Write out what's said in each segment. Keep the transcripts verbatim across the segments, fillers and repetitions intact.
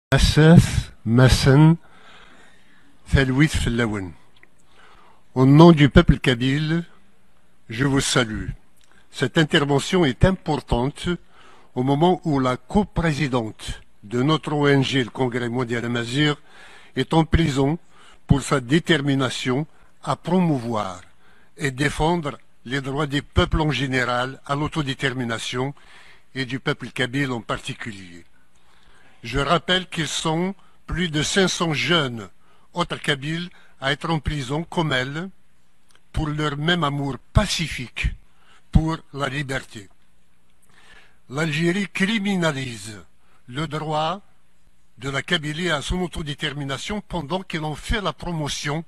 Assas, Massen, Felwit Flawen. Au nom du peuple kabyle, je vous salue. Cette intervention est importante au moment où la coprésidente de notre O N G, le Congrès mondial Amazigh, est en prison pour sa détermination à promouvoir et défendre les droits des peuples en général à l'autodétermination et du peuple kabyle en particulier. Je rappelle qu'ils sont plus de cinq cents jeunes autres kabyles à être en prison comme elle pour leur même amour pacifique pour la liberté. L'Algérie criminalise le droit de la Kabylie à son autodétermination pendant qu'elle en fait la promotion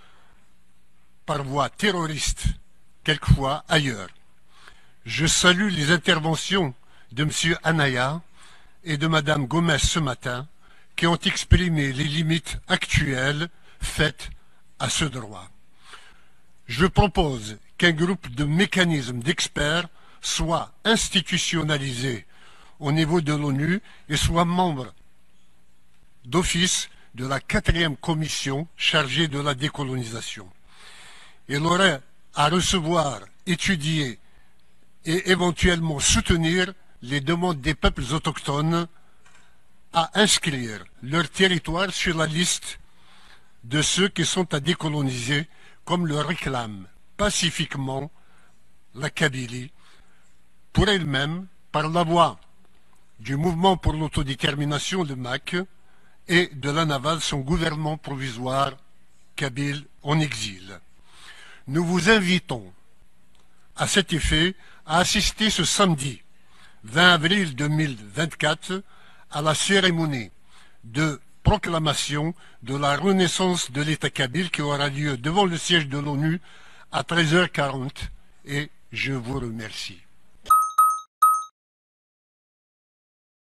par voie terroriste, quelquefois ailleurs. Je salue les interventions de M. Anaya et de Mme Gomez ce matin, qui ont exprimé les limites actuelles faites à ce droit. Je propose qu'un groupe de mécanismes d'experts soit institutionnalisé au niveau de l'ONU et soit membre d'office de la quatrième commission chargée de la décolonisation. Il aurait à recevoir, étudier et éventuellement soutenir les demandes des peuples autochtones à inscrire leur territoire sur la liste de ceux qui sont à décoloniser, comme le réclame pacifiquement la Kabylie, pour elle-même, par la voie du mouvement pour l'autodétermination, le M A C, et de l'ANAVAL, son gouvernement provisoire kabyle en exil. Nous vous invitons à cet effet à assister ce samedi vingt avril deux mille vingt-quatre à la cérémonie de proclamation de la renaissance de l'État kabyle qui aura lieu devant le siège de l'ONU à treize heures quarante et je vous remercie.